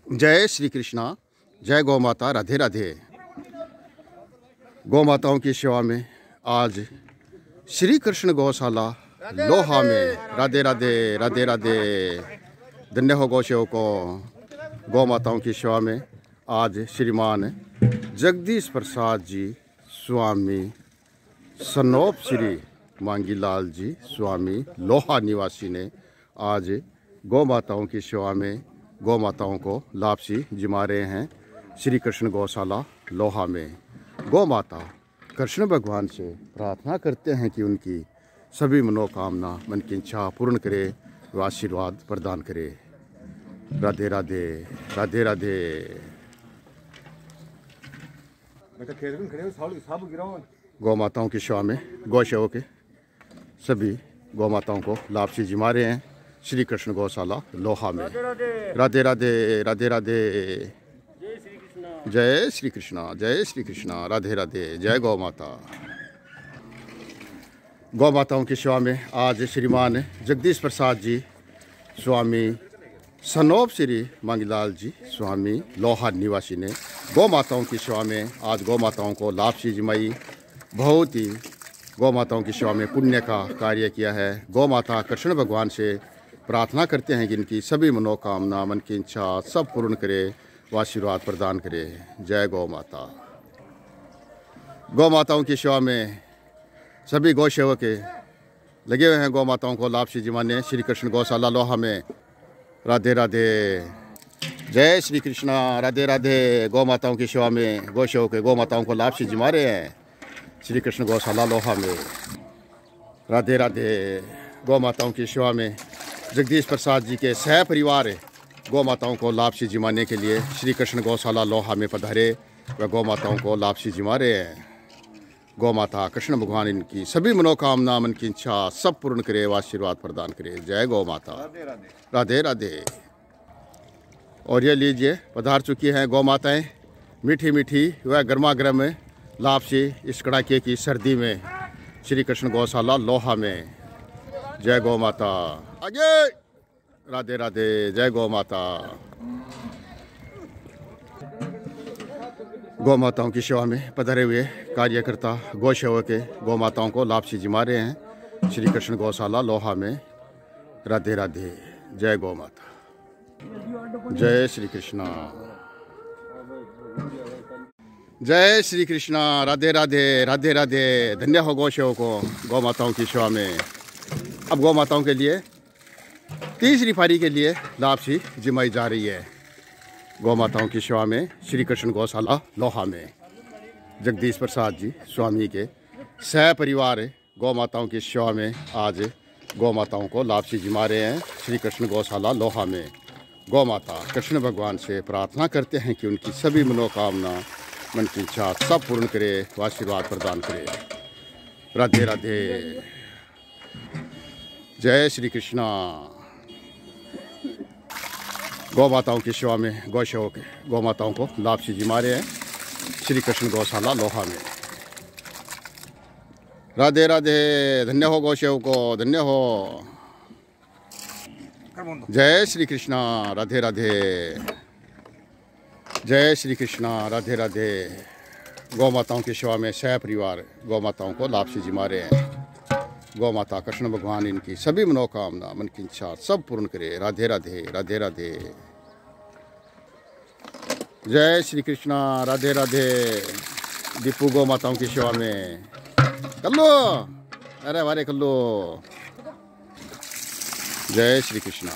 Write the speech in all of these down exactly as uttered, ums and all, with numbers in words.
जय श्री कृष्णा, जय गौ माता, राधे राधे। गौ माताओं की सेवा में आज श्री कृष्ण गौशाला लोहा में राधे राधे राधे राधे। धन्य हो गौ सेवकों। गौ माताओं की सेवा में आज श्रीमान जगदीश प्रसाद जी स्वामी सनोप श्री मांगीलाल जी स्वामी लोहा निवासी ने आज गौ माताओं की सेवा में गौ माताओं को लापसी जिमा रहे हैं श्री कृष्ण गौशाला लोहा में। गौ माता कृष्ण भगवान से प्रार्थना करते हैं कि उनकी सभी मनोकामना, मन की इच्छा पूर्ण करे व आशीर्वाद प्रदान करे। राधे राधे राधे राधे। गौ माताओं की सेवा में गौ सेवक के सभी गौ माताओं को लापसी जिमा रहे हैं श्री कृष्ण गौशाला लोहा में। राधे राधे राधे राधे। जय श्री कृष्णा, जय श्री कृष्णा, राधे राधे। जय गौ माता। गौ माताओं की सेवा में आज श्रीमान जगदीश प्रसाद जी स्वामी सनोप श्री मांगीलाल जी स्वामी लोहा निवासी ने गौ माताओं की सेवा में आज गौ माताओं को लापसी जिमाई। बहुत ही गौ माताओं की सेवा में पुण्य का कार्य किया है। गौ माता कृष्ण भगवान से प्रार्थना करते हैं कि इनकी सभी मनोकामना, मन की इच्छा सब पूर्ण करे व आशीर्वाद प्रदान करे। जय गौ माता। गौ माताओं की सेवा में सभी गौ सेवक लगे हुए हैं गौ माताओं को लापसी जिमाने श्री कृष्ण गौशाला लोहा में। राधे राधे। जय श्री कृष्णा, राधे राधे। गौ माताओं की सेवा में गौ सेवक गौ माताओं को लापसी जिमा रहे हैं श्री कृष्ण गौशाला लोहा में। राधे राधे। गौ माताओं की सेवा में जगदीश प्रसाद जी के सह परिवार गौ माताओं को लापसी जिमाने के लिए श्री कृष्ण गौशाला लोहा में पधारे व गौ माताओं को लापसी जिमा रहे हैं। गौ माता कृष्ण भगवान इनकी सभी मनोकामना, मन की इच्छा सब पूर्ण करे व आशीर्वाद प्रदान करे। जय गौ माता। राधे राधे। और ये लीजिए पधार चुकी हैं गौ माताएं मीठी मीठी व गर्मा गर्म लापसी इस कड़ाके की सर्दी में श्री कृष्ण गौशाला लोहा में। जय गौ माता। आगे। राधे राधे। जय गौ माता। गौ माताओं की सेवा में पधारे हुए कार्यकर्ता गौ सेवक के गौ माताओं को लापसी जिमा रहे हैं श्री कृष्ण गौशाला लोहा में। राधे राधे। जय गौ माता। जय श्री कृष्णा, जय श्री कृष्णा, राधे राधे राधे राधे। धन्य हो गौ सेवकों। गौ माताओं की सेवा में अब गौ माताओं के लिए तीसरी पारी के लिए लापसी जिमाई जा रही है गौ माताओं की सेवा में श्री कृष्ण गौशाला लोहा में। जगदीश प्रसाद जी स्वामी के सह परिवार गौ माताओं की सेवा में आज गौ माताओं को लापसी जिमा रहे हैं श्री कृष्ण गौशाला लोहा में। गौ माता कृष्ण भगवान से प्रार्थना करते हैं कि उनकी सभी मनोकामना, मन की इच्छा सब पूर्ण करे व आशीर्वाद प्रदान करे। राधे राधे। जय श्री कृष्णा। गौ माताओं की सेवा में गौ सेवक गौ माताओं को लापसी जिमा रहे हैं श्री कृष्ण गौशाला लोहा में। राधे राधे। धन्य हो गौ सेवकों, धन्य हो। जय श्री कृष्णा, राधे राधे। जय श्री कृष्णा, राधे राधे। गौ माताओं की सेवा में सह परिवार गौ माताओं को लापसी जिमा रहे हैं। गौ माता कृष्ण भगवान इनकी सभी मनोकामना, मन की इच्छा सब पूर्ण करे। राधे राधे राधे राधे। जय श्री कृष्णा, राधे राधे। दीपू गौ माताओं की सेवा में कल्लो, अरे वारे कल्लो। जय श्री कृष्णा।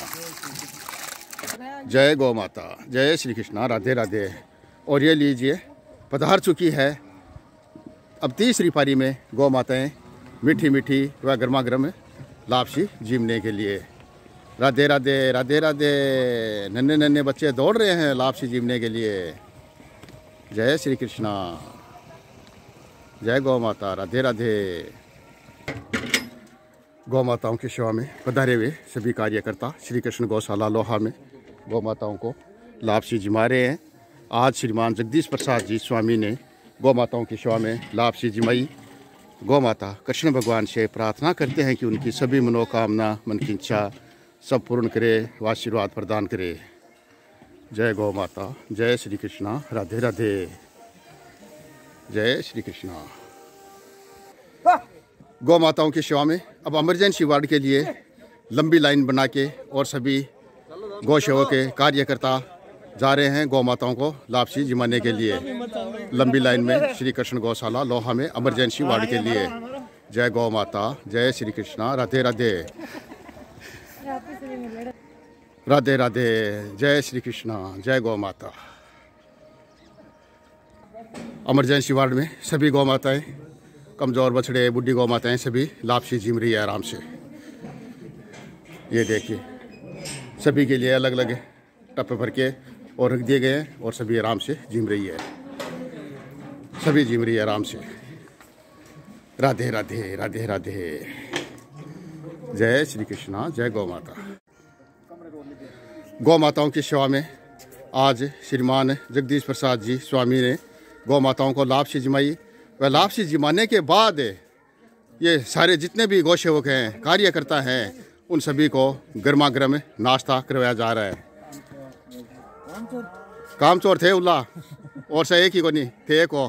जय गौ माता। जय श्री कृष्णा, राधे राधे। और ये लीजिए पधार चुकी है अब तीसरी पारी में गौ माताएं मीठी मीठी व गर्मा गर्म लापसी जिमने के लिए। राधे राधे राधे राधे। नन्हे नन्हे बच्चे दौड़ रहे हैं लापसी जिमने के लिए। जय श्री कृष्णा। जय गौ माता। राधे राधे। गौ माताओं की सेवा में पधारे हुए सभी कार्यकर्ता श्री कृष्ण गौशाला लोहा में गौ माताओं को लापसी जिमा रहे हैं। आज श्रीमान जगदीश प्रसाद जी स्वामी ने गौ माताओं की सेवा में लापसी जिमाई। गौ माता कृष्ण भगवान से प्रार्थना करते हैं कि उनकी सभी मनोकामना, मन की इच्छा सब पूर्ण करे व आशीर्वाद प्रदान करे। जय गौ माता, जय श्री कृष्णा, राधे राधे, जय श्री कृष्णा। गौ माताओं की सेवा में अब इमरजेंसी वार्ड के लिए लंबी लाइन बना के और सभी गौ सेवा के कार्यकर्ता जा रहे हैं गौ माताओं को लापसी जिमाने के लिए। लंबी लाइन में श्री कृष्ण गौशाला लोहा में इमरजेंसी वार्ड के लिए। जय गौ माता, जय श्री कृष्णा, राधे राधे, राधे राधे, जय श्री कृष्णा, जय गौ माता। इमरजेंसी वार्ड में सभी गौ माताएं, कमज़ोर बछड़े, बुढ़ी गौ माताएं सभी लापसी जिम रही है आराम से। ये देखिए सभी के लिए अलग अलग टप्पे भर के और रख दिए गए हैं और सभी आराम से जिम रही है, सभी जिम रही है आराम से। राधे राधे, राधे राधे, जय श्री कृष्णा, जय गौ माता। गौ माताओं की सेवा में आज श्रीमान जगदीश प्रसाद जी स्वामी ने गौ माताओं को लापसी जिमाई व लापसी जिमाने के बाद ये सारे जितने भी गौ सेवक हैं, कार्यकर्ता हैं, उन सभी को गर्मा गर्म नाश्ता करवाया जा रहा है। काम चोर थे उल्ला और से एक ही को नहीं थे, एक को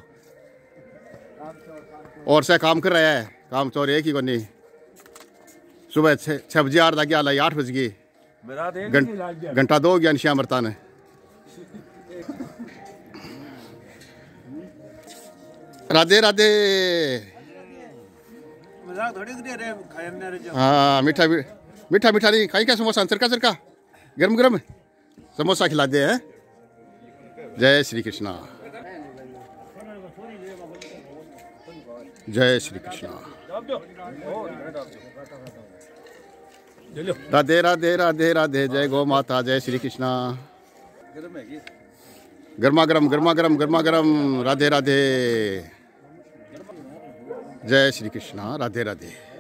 और से काम कर रहा है, काम चोर एक ही को नहीं। सुबह छः छः बजे आठ लगे आला आठ बज गई, घंटा दो गया श्याम बरता ने। राधे राधे। हाँ मीठा मीठा मीठा नहीं खाई क्या, समोसा सरका सरका गरम गरम समोसा खिला दे हैं। जय श्री कृष्णा, जय श्री कृष्णा, राधे राधे, राधे राधे, जय गौ माता, जय श्री कृष्णा। गर्मा गरम गर्मा गरम गर्मा गरम, राधे राधे, जय श्री कृष्णा, राधे राधे।